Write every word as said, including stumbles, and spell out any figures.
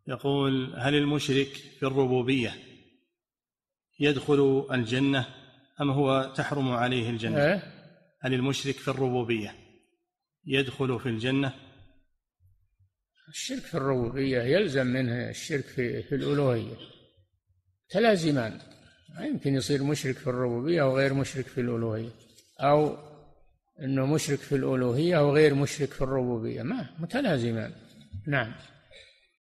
يقول: هل المشرك في الربوبية يدخل الجنة أم هو تحرم عليه الجنة؟ أه؟ هل المشرك في الربوبية يدخل في الجنة؟ الشرك في الربوبية يلزم منه الشرك في, في الألوهية، تلازمان. ما يمكن يصير مشرك في الربوبية وغير مشرك في الألوهية، أو أنه مشرك في الألوهية وغير مشرك في الربوبية، ما متلازمان. نعم.